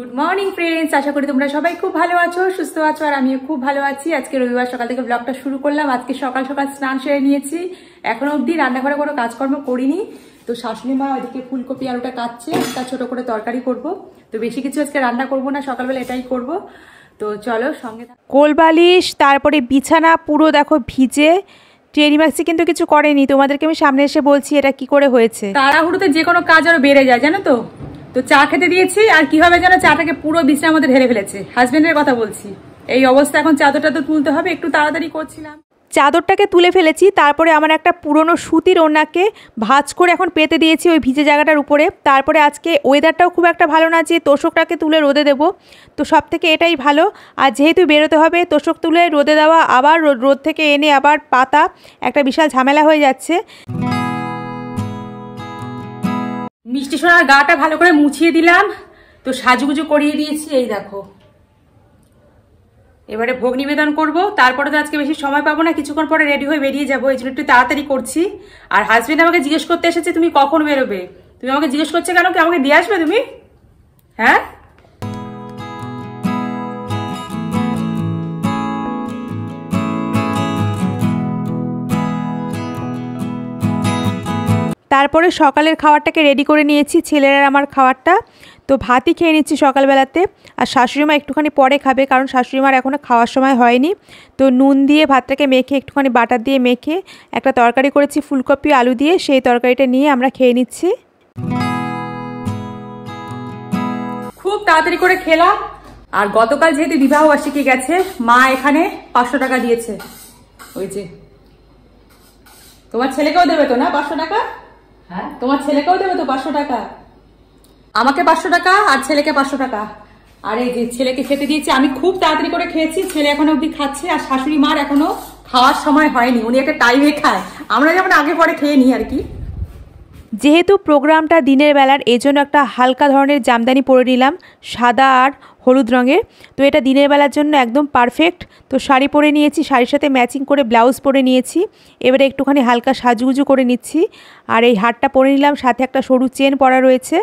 Good morning friends, আশা করি তোমরা সবাই খুব ভালো আছো, সুস্থ আছো, আর আমিও খুব ভালো আছি। আজকে রবিবার সকাল থেকে ব্লগটা শুরু করলাম। আজকে সকাল সকাল স্নান সেরে নিয়েছি, এখনো অবধি রান্নাঘরে কোনো কাজকর্ম করিনি। তো শাশুড়ি মা ওইদিকে ফুলকপি আলুটা কাটছে, একটা ছোট করে তরকারি করব। তো বেশি কিছু আজকে রান্না করব না, সকালবেলা এটাই করব। তো চলো সঙ্গে। কোলবালিশ তারপরে বিছানা পুরো দেখো ভিজে। টেরি মাক্সি কিন্তু কিছু করেনি, তোমাদেরকে আমি সামনে এসে বলছি এটা কি করে হয়েছে। তাড়াহুড়োতে যে কোনো কাজ আরো বেড়ে যায়, জানো তো। তো চা খেতে দিয়েছি, আর কি হবে যেন চাটাকে পুরো বিছানার মধ্যে ঢেলে ফেলেছে। হাজবেন্ডের কথা বলছি, এই অবস্থা। এখন চাদরটা তো তুলতে হবে, একটু তাড়াতাড়ি করছিলাম। চাদরটাকে তুলে ফেলেছি, তারপরে আমার একটা পুরনো সুতির ওড়নাকে ভাঁজ করে এখন পেতে দিয়েছি ওই ভিজে জায়গাটার উপরে। তারপরে আজকে ওয়েদারটাও খুব একটা ভালো না যে তোষকটাকে তুলে রোদে দেবো, তো সব থেকে এটাই ভালো। আর যেহেতু বেরোতে হবে, তোষক তুলে রোদে দেওয়া, আবার রোদ থেকে এনে আবার পাতা, একটা বিশাল ঝামেলা হয়ে যাচ্ছে। মিষ্টি সোনার গাটা ভালো করে মুছিয়ে দিলাম, তো সাজুগুজু করিয়ে দিয়েছি। এই দেখো, এবারে ভোগ নিবেদন করব। তারপরে তো আজকে বেশি সময় পাবো না, কিছুক্ষণ পরে রেডি হয়ে বেরিয়ে যাবো, এই জন্য একটু তাড়াতাড়ি করছি। আর হাজবেন্ড আমাকে জিজ্ঞেস করতে এসেছে তুমি কখন বেরোবে। তুমি আমাকে জিজ্ঞেস করছে কেন, কি আমাকে দিয়ে আসবে তুমি? হ্যাঁ, তারপরে সকালের খাবারটাকে রেডি করে নিয়েছি, ছেলেরা আমার খাবারটা। তো ভাতই খেয়ে নিচ্ছি সকালবেলাতে। আর শাশুড়িমা একটুখানি পরে খাবে, কারণ শাশুড়িমার এখনও খাওয়ার সময় হয়নি। তো নুন দিয়ে ভাতটাকে মেখে, একটুখানি বাটার দিয়ে মেখে একটা তরকারি করেছি ফুলকপি আলু দিয়ে, সেই তরকারিটা নিয়ে আমরা খেয়ে নিচ্ছি। খুব তাড়াতাড়ি করে খেলাম। আর গতকাল যেহেতু বিবাহবার্ষিকী গেছে, মা এখানে 500 টাকা দিয়েছে। ওই যে তোমার ছেলেকেও দেবে তো না 500 টাকা? হ্যাঁ, তোমার ছেলেকেও দেবে তো 500 টাকা। আমাকে 500 টাকা আর ছেলেকে 500 টাকা। আর এই যে ছেলেকে খেতে দিয়েছি, আমি খুব তাড়াতাড়ি করে খেয়েছি, ছেলে এখনো অব্দি খাচ্ছে। আর শাশুড়ি মার এখনো খাওয়ার সময় হয়নি, উনি একটা টাইমে খায়, আমরা যেমন আগে পরে খেয়ে নিই আর কি। যেহেতু প্রোগ্রামটা দিনের বেলার, এই জন্য একটা হালকা ধরনের জামদানি পরে নিলাম, সাদা আর হলুদ রঙের। তো এটা দিনের বেলার জন্য একদম পারফেক্ট। তো শাড়ি পরে নিয়েছি, শাড়ির সাথে ম্যাচিং করে ব্লাউজ পরে নিয়েছি। এবারে একটুখানি হালকা সাজুগুজু করে নিচ্ছি। আর এই হারটা পরে নিলাম, সাথে একটা সরু চেন পরা রয়েছে।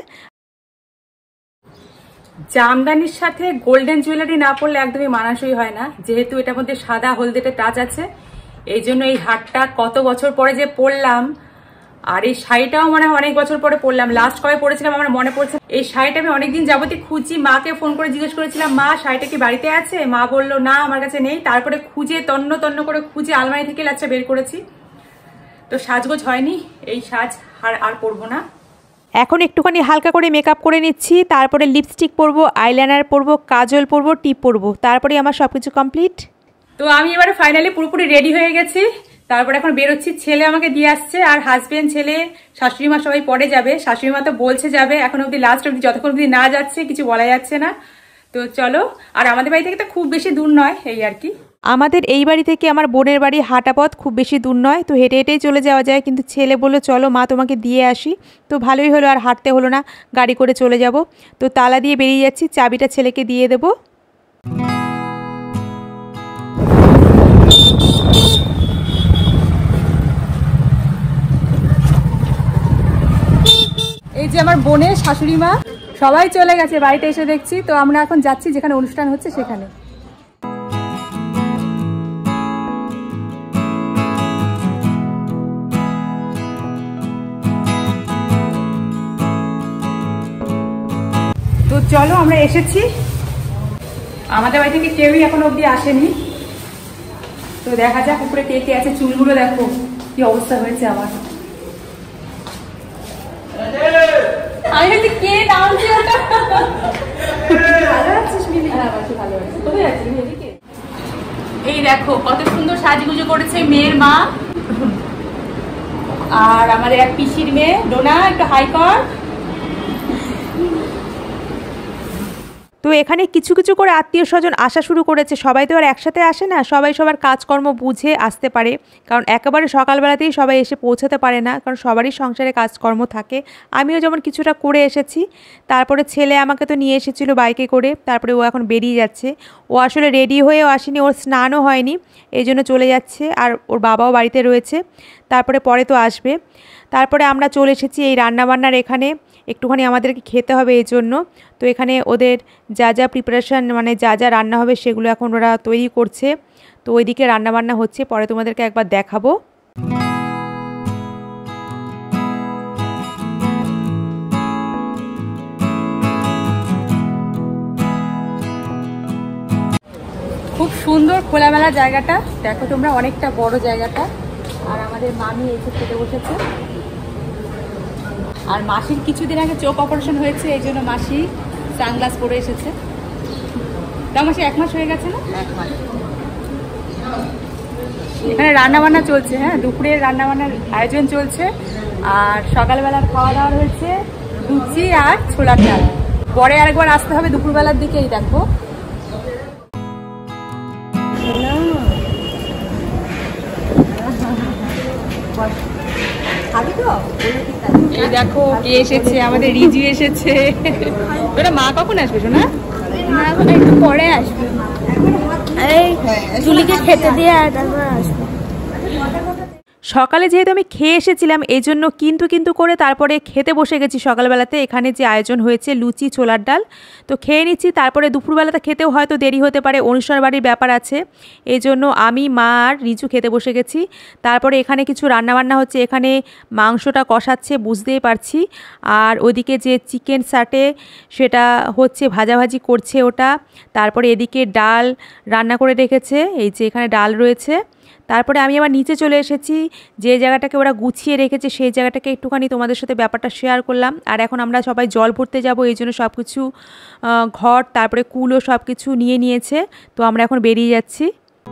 জামদানির সাথে গোল্ডেন জুয়েলারি না পরলে একদমই মানানসই হয় না, যেহেতু এটার মধ্যে সাদা হলদেটে টাচ আছে। এই জন্য এই হারটা কত বছর পরে যে পরলাম। আর এই শাড়িটাও মনে হয় অনেক বছর পরে পরলাম, লাস্ট কবে পরেছিলাম আমার মনে পড়ছে। এই শাড়িটা আমি অনেকদিন যাবতীয় খুঁজি, মাকে ফোন করে জিজ্ঞেস করেছিলাম মা শাড়িটা কি বাড়িতে আছে, মা বললো না আমার কাছে নেই। তারপরে খুঁজে তন্ন তন্ন করে খুঁজে আলমারি থেকে লাচ্ছা বের করেছি। তো সাজগোজ হয়নি, এই সাজ আর পরবো না। এখন একটুখানি হালকা করে মেকআপ করে নিচ্ছি, তারপরে লিপস্টিক পরবো, আইলাইনার পরবো, কাজল পরবো, টিপ পরবো, তারপরে আমার সবকিছু কমপ্লিট। তো আমি এবারে ফাইনালি পুরোপুরি রেডি হয়ে গেছি। তারপরে এখন বেরোচ্ছি, ছেলে আমাকে দিয়ে আসছে, আর হাজবেন্ড, ছেলে, শাশুড়ি মা সবাই পরে যাবে। শাশুড়ি মা তো বলছে যাবে, এখন অব্দি লাস্ট অব্দি, যতক্ষণ অব্দি না যাচ্ছে কিছু বলা যাচ্ছে না। তো চলো। আর আমাদের বাড়ি থেকে তো খুব বেশি দূর নয়, এই আর কি। আমাদের এই বাড়ি থেকে আমার বোনের বাড়ি হাঁটা পথ, খুব বেশি দূর নয়। তো হেঁটে হেঁটেই চলে যাওয়া যায়, কিন্তু ছেলে বললো চলো মা তোমাকে দিয়ে আসি। তো ভালোই হলো, আর হাঁটতে হলো না, গাড়ি করে চলে যাব। তো তালা দিয়ে বেরিয়ে যাচ্ছি, চাবিটা ছেলেকে দিয়ে দেবো। এই যে আমার বোনের শাশুড়ি মা সবাই চলে গেছে, বাড়িতে এসে দেখছি। তো আমরা এখন যাচ্ছি যেখানে অনুষ্ঠান হচ্ছে সেখানে। তো চলো, আমরা এসেছি। আমাদের বাড়ি থেকে কেউই এখন অব্দি আসেনি। তো দেখা যাক উপরে কে কে আছে। চুলগুলো দেখো কি অবস্থা হয়েছে আমার। আমি বলছি কে নামছে ওটা। ভালো আছিস মিলি? হ্যাঁ ভালো আছি। কোথায় আছিস এদিকে? এই দেখো কত সুন্দর সাজগুজু করেছে মেয়ের মা। আর আমাদের এক পিসির মেয়ে ডোনা, একটু হাই কর। তো এখানে কিছু কিছু করে আত্মীয় স্বজন আসা শুরু করেছে। সবাই তো আর একসাথে আসে না, সবাই সবার কাজকর্ম বুঝে আসতে পারে, কারণ একেবারে সকালবেলাতেই সবাই এসে পৌঁছাতে পারে না, কারণ সবারই সংসারে কাজকর্ম থাকে। আমিও যেমন কিছুটা করে এসেছি। তারপরে ছেলে আমাকে তো নিয়ে এসেছিলো বাইকে করে, তারপরে ও এখন বেরিয়ে যাচ্ছে। ও আসলে রেডি হয়েও আসেনি, ওর স্নানও হয়নি, এই জন্য চলে যাচ্ছে। আর ওর বাবাও বাড়িতে রয়েছে, তারপরে পরে তো আসবে। তারপরে আমরা চলে এসেছি এই রান্নাবান্নার এখানে, একটুখানি আমাদেরকে খেতে হবে এই জন্য। তো এখানে ওদের যা যা প্রিপারেশান মানে যা যা রান্না হবে সেগুলো এখন ওরা তৈরি করছে। তো ওইদিকে রান্নাবান্না হচ্ছে, পরে তোমাদেরকে একবার দেখাবো। খুব সুন্দর খোলামেলা জায়গাটা, দেখো তোমরা, অনেকটা বড় জায়গাটা। আর আমাদের মামি এসে খেতে বসেছে। আর মাসির কিছুদিন আগে চোখ অপারেশন হয়েছে, এই জন্য মাসি সানগ্লাস পরে এসেছে। তাও মাসি 1 মাস হয়ে গেছে না? 1 মাস। এখানে রান্নাবান্না চলছে, হ্যাঁ, দুপুরের রান্নাবান্নার আয়োজন চলছে। আর সকালবেলার খাওয়া দাওয়া হয়েছে লুচি আর ছোলার ডাল। পরে আরেকবার আসতে হবে দুপুরবেলার দিকেই। দেখো এই দেখো কে এসেছে, আমাদের রিজু এসেছে। তোরা মা কখন আসবে শোনা? মা এখন একটু পরে আসবে, এই জুলিকে খেতে দিয়ে আর তারপর আসবে। সকালে যেহেতু আমি খেয়ে এসেছিলাম এই জন্য কিন্তু করে তারপরে খেতে বসে গেছি সকালবেলাতে। এখানে যে আয়োজন হয়েছে লুচি ছোলার ডাল, তো খেয়ে নিচ্ছি। তারপরে দুপুরবেলাতে খেতেও হয়তো দেরি হতে পারে, অনুষ্ঠান বাড়ির ব্যাপার আছে, এই জন্য আমি মা আর রিজু খেতে বসে গেছি। তারপরে এখানে কিছু রান্নাবান্না হচ্ছে, এখানে মাংসটা কষাচ্ছে বুঝতেই পারছি। আর ওদিকে যে চিকেন সাটে সেটা হচ্ছে, ভাজাভাজি করছে ওটা। তারপরে এদিকে ডাল রান্না করে রেখেছে, এই যে এখানে ডাল রয়েছে। তারপরে আমি আবার নিচে চলে এসেছি, যে জায়গাটাকে ওরা গুছিয়ে রেখেছে সেই জায়গাটাকে একটুখানি তোমাদের সাথে ব্যাপারটা শেয়ার করলাম। আর এখন আমরা সবাই জল ভরতে যাব, এই জন্য সব কিছু ঘট তারপরে কুলো সব কিছু নিয়ে নিয়েছে। তো আমরা এখন বেরিয়ে যাচ্ছি।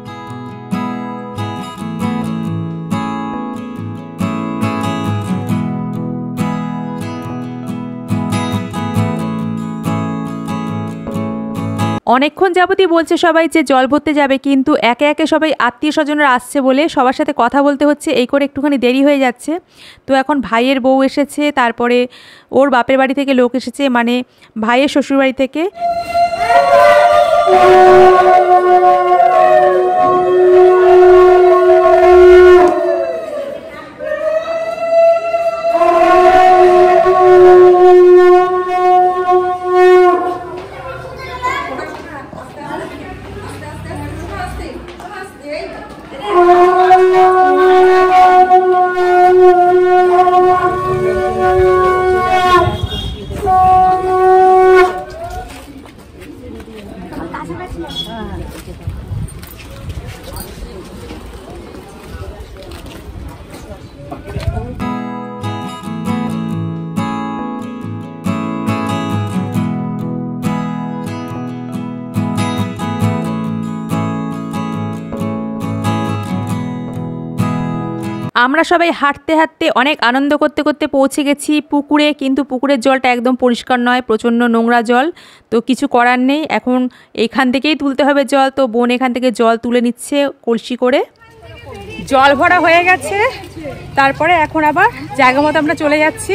অনেকক্ষণ যাবতই বলছে সবাই যে জল ভরতে যাবে, কিন্তু একে একে সবাই আত্মীয় স্বজনরা আসছে বলে সবার সাথে কথা বলতে হচ্ছে, এই করে একটুখানি দেরি হয়ে যাচ্ছে। তো এখন ভাইয়ের বউ এসেছে, তারপরে ওর বাপের বাড়ি থেকে লোক এসেছে, মানে ভাইয়ের শ্বশুরবাড়ি থেকে। আমরা সবাই হাঁটতে হাঁটতে অনেক আনন্দ করতে করতে পৌঁছে গেছি পুকুরে, কিন্তু পুকুরের জলটা একদম পরিষ্কার নয়, প্রচণ্ড নোংরা জল। তো কিছু করার নেই, এখন এখান থেকেই তুলতে হবে জল। তো বোন এখান থেকে জল তুলে নিচ্ছে কলসি করে। জল ভরা হয়ে গেছে, তারপরে এখন আবার জায়গা মতো আমরা চলে যাচ্ছি।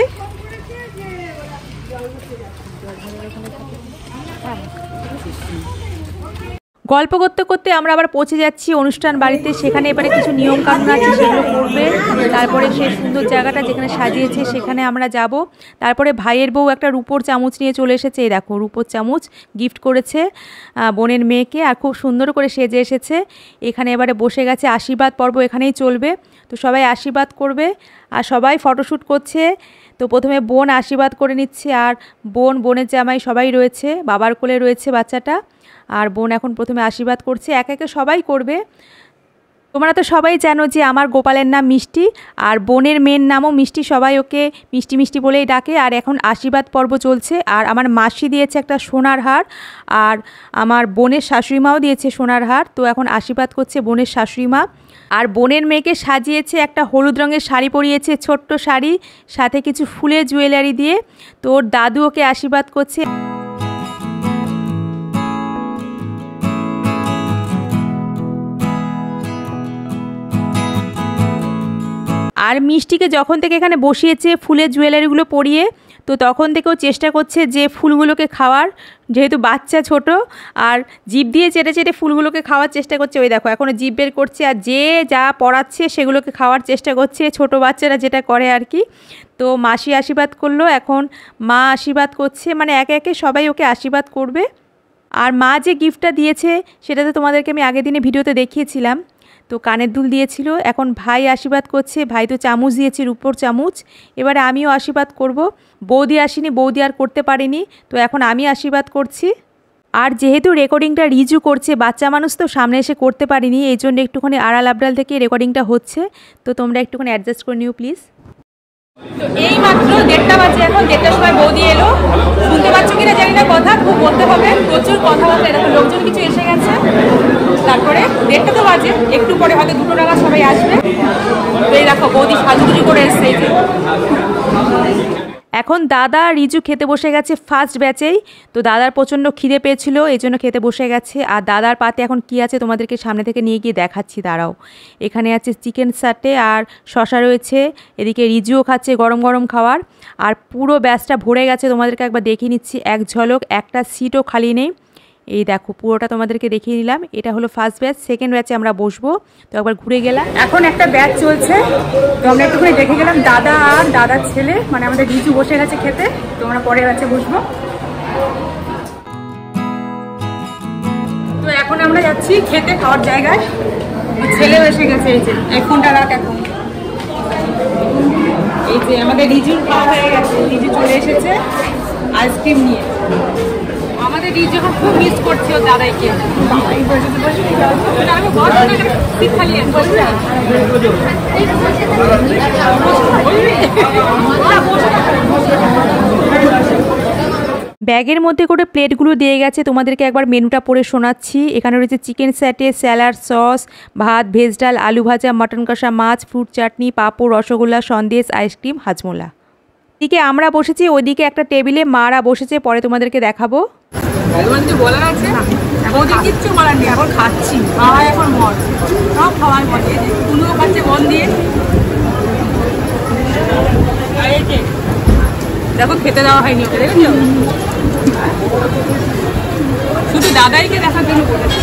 গল্প করতে করতে আমরা আবার পৌঁছে যাচ্ছি অনুষ্ঠান বাড়িতে। সেখানে এবারে কিছু নিয়ম কানুন আছে, সেগুলো করবে। তারপরে সেই সুন্দর জায়গাটা যেখানে সাজিয়েছে সেখানে আমরা যাব। তারপরে ভাইয়ের বউ একটা রূপোর চামচ নিয়ে চলে এসেছে, এই দেখো রূপোর চামচ গিফট করেছে বোনের মেয়েকে, আর খুব সুন্দর করে সেজে এসেছে। এখানে এবারে বসে গেছে, আশীর্বাদ পর্ব এখানেই চলবে। তো সবাই আশীর্বাদ করবে আর সবাই ফটোশ্যুট করছে। তো প্রথমে বোন আশীর্বাদ করে নিচ্ছে, আর বোনের জামাই সবাই রয়েছে, বাবার কোলে রয়েছে বাচ্চাটা। আর বোন এখন প্রথমে আশীর্বাদ করছে, একে একে সবাই করবে। তোমরা তো সবাই জানো যে আমার গোপালের নাম মিষ্টি, আর বোনের মেয়ের নামও মিষ্টি, সবাই ওকে মিষ্টি মিষ্টি বলেই ডাকে। আর এখন আশীর্বাদ পর্ব চলছে। আর আমার মাসি দিয়েছে একটা সোনার হার, আর আমার বোনের শাশুড়িমাও দিয়েছে সোনার হার। তো এখন আশীর্বাদ করছে বোনের শাশুড়িমা। আর বোনের মেয়েকে সাজিয়েছে, একটা হলুদ রঙের শাড়ি পরিয়েছে, ছোট্ট শাড়ি, সাথে কিছু ফুলের জুয়েলারি দিয়ে। তো ওর দাদু ওকে আশীর্বাদ করছে। আর মিষ্টিকে যখন থেকে এখানে বসিয়েছে ফুলের জুয়েলারিগুলো পরিয়ে, তো তখন থেকেও চেষ্টা করছে যে ফুলগুলোকে খাওয়ার, যেহেতু বাচ্চা ছোট, আর জিভ দিয়ে চেটে চেটে ফুলগুলোকে খাওয়ার চেষ্টা করছে। ওই দেখো এখনও জিভ বের করছে, আর যে যা পড়াচ্ছে সেগুলোকে খাওয়ার চেষ্টা করছে, ছোট বাচ্চারা যেটা করে আর কি। তো মাসি আশীর্বাদ করলো, এখন মা আশীর্বাদ করছে, মানে একে একে সবাই ওকে আশীর্বাদ করবে। আর মা যে গিফটটা দিয়েছে সেটা তো তোমাদেরকে আমি আগের দিনে ভিডিওতে দেখিয়েছিলাম। তো কানের দুল দিয়েছিল, এখন ভাই আশীর্বাদ করছে। ভাই তো চামচ দিয়েছে, রূপোর চামচ। এবারে আমিও আশীর্বাদ করব। বৌদি আসেনি, বৌদি আর করতে পারিনি, তো এখন আমি আশীর্বাদ করছি। আর যেহেতু রেকর্ডিংটা রিজু করছে, বাচ্চা মানুষ তো সামনে এসে করতে পারিনি, এই জন্য একটুখানি আড়াল আবডাল থেকে রেকর্ডিংটা হচ্ছে। তো তোমরা একটুখানি অ্যাডজাস্ট করে নিও প্লিজ। তো এই মাত্র 1:30 বাজে, এখন 1:30টার সময় বৌদি এলো। শুনতে পাচ্ছ কিনা জানি না, কথা খুব বলতে হবে, প্রচুর কথাবার্তা, এরকম লোকজন কিছু এসে গেছে। তারপরে 1:30 তো বাজে, একটু পরে হয়তো 2টো নাগাদ সবাই আসবে। তো এই দেখো বৌদি সাজুগুজু করে এসছে। এখন দাদা রিজু খেতে বসে গেছে ফার্স্ট ব্যাচেই। তো দাদার প্রচণ্ড খিদে পেয়েছিল, এই জন্য খেতে বসে গেছে। আর দাদার পাতে এখন কি আছে তোমাদেরকে সামনে থেকে নিয়ে গিয়ে দেখাচ্ছি, দাঁড়াও। এখানে আছে চিকেন সাটে আর শশা রয়েছে, এদিকে রিজুও খাচ্ছে গরম গরম খাবার। আর পুরো ব্যাচটা ভরে গেছে, তোমাদেরকে একবার দেখিয়ে নিচ্ছি এক ঝলক, একটা সিটও খালি নেই। এই দেখো পুরোটা তোমাদেরকে দেখিয়ে দিলাম। এটা হলো ফার্স্ট ব্যাচ, সেকেন্ড ব্যাচে আমরা বসবো। তো একবার ঘুরে গেলাম, এখন একটা ব্যাচ চলছে, তো আমরা একটু করে দেখে গেলাম। দাদা আর দাদার ছেলে, মানে আমাদের রিজু বসে গেছে খেতে, তো আমরা পরের ব্যাচে বসবো। তো এখন আমরা যাচ্ছি খেতে, খাওয়ার জায়গায়। ছেলেও এসে গেছে, এই যে এক ঘন্টা রাত। এখন এই যে আমাদের রিজুর খাওয়া হয়ে গেছে, রিজু চলে এসেছে আইসক্রিম নিয়ে। আমাদের রিজু এখন খুব মিস করছে ও দাদাইকে। ব্যাগের মধ্যে করে প্লেটগুলো দিয়ে গেছে, তোমাদেরকে একবার মেনুটা পড়ে শোনাচ্ছি। এখানে রয়েছে চিকেন স্যাটে, স্যালাড, সস, ভাত, ভেজ ডাল, আলু ভাজা, মটন কষা, মাছ, ফ্রুট চাটনি, পাঁপড়, রসগোল্লা, সন্দেশ, আইসক্রিম, হাজমোলা। এদিকে আমরা বসেছি, ওইদিকে একটা টেবিলে মারা বসেছে, পরে তোমাদেরকে দেখাবো। বলার আছে ওদের কিচ্ছু বলার নেই, এখন খাচ্ছি, খাওয়াই এখন মন, সব খাওয়ার মজা। কুলুও খাচ্ছে মন দিয়ে। দেখো খেতে দেওয়া হয়নি ওকে, দেখেছো? শুধু দাদাইকে দেখার জন্য বলেছে।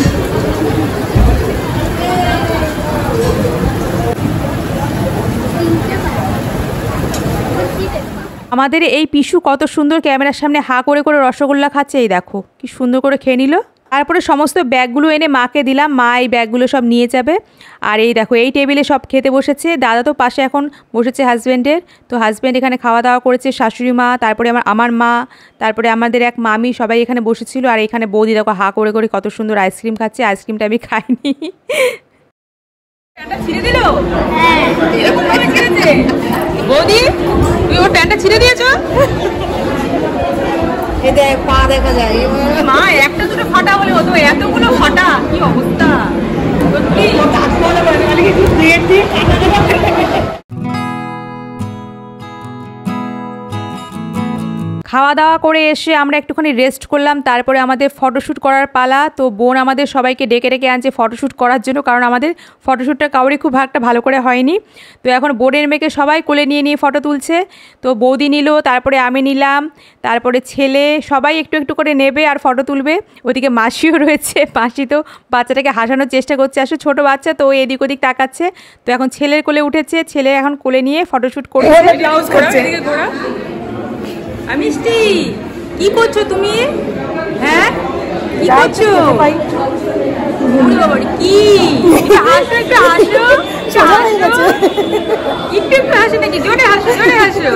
আমাদের এই পিসু কত সুন্দর ক্যামেরার সামনে হা করে করে রসগোল্লা খাচ্ছে, এই দেখো কি সুন্দর করে খেয়ে নিল। তারপরে সমস্ত ব্যাগগুলো এনে মাকে দিলাম, মা এই ব্যাগগুলো সব নিয়ে যাবে। আর এই দেখো এই টেবিলে সব খেতে বসেছে। দাদা তো পাশে এখন বসেছে হাজব্যান্ডের। তো হাজব্যান্ড এখানে খাওয়া দাওয়া করেছে, শাশুড়ি মা, তারপরে আমার মা, তারপরে আমাদের এক মামি, সবাই এখানে বসেছিল। আর এখানে বৌদি দেখো হা করে করে কত সুন্দর আইসক্রিম খাচ্ছে। আইসক্রিমটা আমি খাইনি। ছিঁড়ে দিল, এরকম ভাবে ছিঁড়েছে। বৌদি তুই ওর প্যান্টটা ছিঁড়ে দিয়েছো? পা দেখা যায় মা, একটা দুটো ফাটা বলে হতো, এতগুলো ফাটা, কি অবস্থা সত্যি। খাওয়া দাওয়া করে এসে আমরা একটুখানি রেস্ট করলাম। তারপরে আমাদের ফটোশ্যুট করার পালা। তো বোন আমাদের সবাইকে ডেকে ডেকে আনছে ফটোশ্যুট করার জন্য, কারণ আমাদের ফটোশ্যুটটা কাউরই খুব একটা ভালো করে হয়নি। তো এখন বোনের মেয়েকে সবাই কোলে নিয়ে নিয়ে ফটো তুলছে। তো বৌদি নিল, তারপরে আমি নিলাম, তারপরে ছেলে, সবাই একটু একটু করে নেবে আর ফটো তুলবে। ওদিকে মাসিও রয়েছে, মাসি তো বাচ্চাটাকে হাসানোর চেষ্টা করছে, আসলে ছোটো বাচ্চা তো এদিক ওদিক তাকাচ্ছে। তো এখন ছেলের কোলে উঠেছে, ছেলে এখন কোলে নিয়ে ফটোশ্যুট করছে। মিষ্টি কি করছো তুমি? হ্যাঁ কি করছো? কি হাসো, একটু হাসো, একটু একটু হাসো নাকি? জোরে হাসো, জোরে হাসো।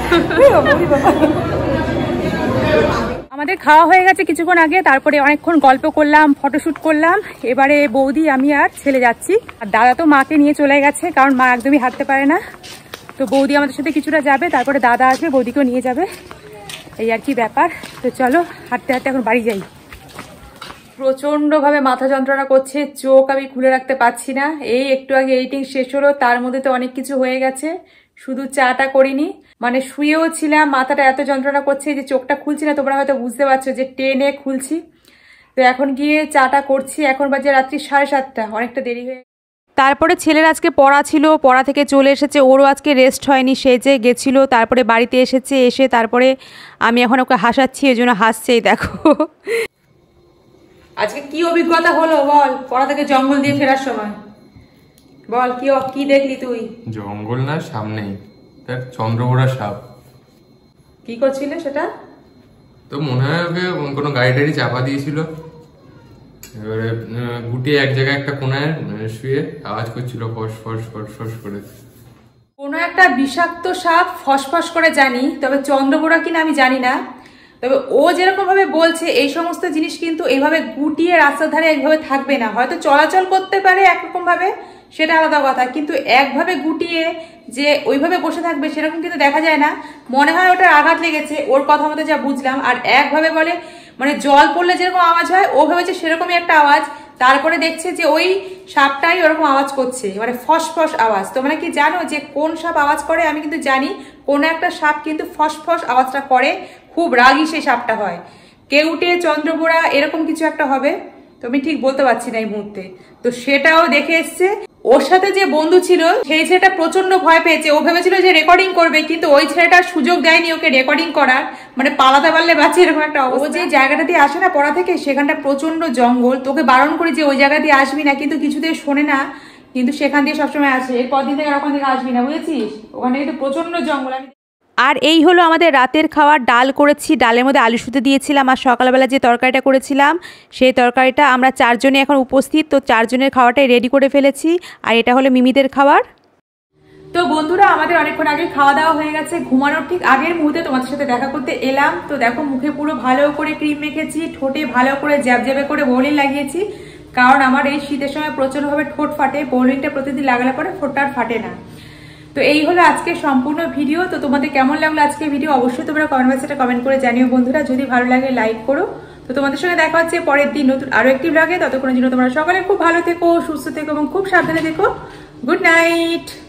আমাদের খাওয়া হয়ে গেছে কিছুক্ষণ আগে, তারপরে অনেকক্ষণ গল্প করলাম, ফটোশ্যুট করলাম। এবারে বৌদি, আমি আর ছেলে যাচ্ছি। আর দাদা তো মাকে নিয়ে চলে গেছে, কারণ মা একদমই হাঁটতে পারে না। তো বৌদি আমাদের সাথে কিছুটা যাবে, তারপরে দাদা আসবে, বৌদিকেও নিয়ে যাবে, এই আর কি ব্যাপার। তো চলো হাঁটতে হাঁটতে এখন বাড়ি যাই। প্রচণ্ডভাবে মাথা যন্ত্রণা করছে, চোখ আমি খুলে রাখতে পারছি না। এই একটু আগে এডিটিং শেষ হলো, তার মধ্যে তো অনেক কিছু হয়ে গেছে, শুধু চাটা করিনি। মানে শুয়েও ছিলাম, মাথাটা এত যন্ত্রণা করছে যে চোখটা খুলছি না। তোমরা হয়তো বুঝতে পারছো যে টেনে খুলছি। তো এখন গিয়ে চাটা করছি। এখন বাজে রাত্রি 7:30, অনেকটা দেরি হয়ে। তারপরে ছেলের আজকে পড়া ছিল, পড়া থেকে চলে এসেছে, ওরও আজকে রেস্ট হয়নি, সে যে গেছিলো, তারপরে বাড়িতে এসেছে, এসে তারপরে আমি এখন ওকে হাসাচ্ছি, এই জন্য হাসছেই দেখো। আজকে কি অভিজ্ঞতা হলো বল, পড়া থেকে জঙ্গল দিয়ে ফেরার সময়? বল কি দেখলি তুই? জঙ্গল না, সামনেই তার চন্দ্রবোড়া সাপ। কি করছিলে সেটা? তো মনে হয় ওকে কোনো গাড়ি টাড়ি চাপা দিয়েছিল, এবারে গুটিয়ে এক জায়গায় একটা কোনায় শুয়ে আওয়াজ করছিল ফস ফস ফস ফস করে। কোনো একটা বিষাক্ত সাপ ফসফস করে জানি, তবে চন্দ্রবোড়া কিনা আমি জানি না। তবে ও যেরকম ভাবে বলছে এই সমস্ত জিনিস কিন্তু এইভাবে গুটিয়ে রাস্তার ধারে এইভাবে থাকবে না, হয়তো চলাচল করতে পারে একরকম ভাবে, সেটা আলাদা কথা, কিন্তু একভাবে গুটিয়ে যে ওইভাবে বসে থাকবে সেরকম কিন্তু দেখা যায় না। মনে হয় ওটার আঘাত লেগেছে ওর কথা মতো যা বুঝলাম। আর একভাবে বলে মানে জল পড়লে যেরকম আওয়াজ হয় ও ভেবেছে সেরকমই একটা আওয়াজ, তারপরে দেখছে যে ওই সাপটাই ওরকম আওয়াজ করছে, মানে ফস ফস আওয়াজ। তোমরা কি জানো যে কোন সাপ আওয়াজ করে? আমি কিন্তু জানি কোন একটা সাপ কিন্তু ফস ফস আওয়াজটা করে, খুব রাগী সেই সাপটা হয়, কেউটে চন্দ্রবোড়া এরকম কিছু একটা হবে, তো আমি ঠিক বলতে পারছি না এই মুহূর্তে। তো সেটাও দেখে এসছে। ওর সাথে যে বন্ধু ছিল সেই ছেলেটা প্রচন্ড ভয় পেয়েছে, ও ভেবেছিল যে রেকর্ডিং করবে, কিন্তু ওই ছেলেটার সুযোগ দেয়নি ওকে রেকর্ডিং করার, মানে পালাতে পারলে বাঁচে এরকম একটা অবস্থা। ও যে জায়গাটা দিয়ে আসে না পড়া থেকে, সেখানটা প্রচন্ড জঙ্গল, তোকে বারণ করি যে ওই জায়গা দিয়ে আসবি না, কিন্তু কিছুতেই শোনে না, কিন্তু সেখান দিয়ে সবসময় আসে। এরপর দিন থেকে ওখান থেকে আসবি না, বুঝেছিস? ওখানে কিন্তু প্রচন্ড জঙ্গল। আর এই হলো আমাদের রাতের খাবার। ডাল করেছি, ডালের মধ্যে আলু সুতে দিয়েছিলাম, আর সকালবেলা যে তরকারিটা করেছিলাম সেই তরকারিটা, আমরা 4 জনে এখন উপস্থিত, তো 4 জনের খাওয়াটাই রেডি করে ফেলেছি। আর এটা হলো মিমিদের খাবার। তো বন্ধুরা, আমাদের অনেকক্ষণ আগে খাওয়া দাওয়া হয়ে গেছে, ঘুমানোর ঠিক আগের মুহূর্তে তোমাদের সাথে দেখা করতে এলাম। তো দেখো মুখে পুরো ভালো করে ক্রিম মেখেছি, ঠোঁটে ভালো করে জ্যাবজ্যাবে করে বোলিন লাগিয়েছি, কারণ আমার এই শীতের সময় প্রচন্ডভাবে ঠোঁট ফাটে, বোলিনটা প্রতিদিন লাগালে পরে ঠোঁটটা আর ফাটে না। তো এই হলো আজকে সম্পূর্ণ ভিডিও। তো তোমাদের কেমন লাগলো আজকে ভিডিও অবশ্যই তোমরা কমেন্ট বক্সে কমেন্ট করে জানিও বন্ধুরা, যদি ভালো লাগে লাইক করো। তো তোমাদের সঙ্গে দেখা হচ্ছে পরের দিন নতুন আরো একটি ব্লগে। ততক্ষণের জন্য তোমরা সকলে খুব ভালো থেকো, সুস্থ থেকো এবং খুব সাবধানে থেকো। Good night.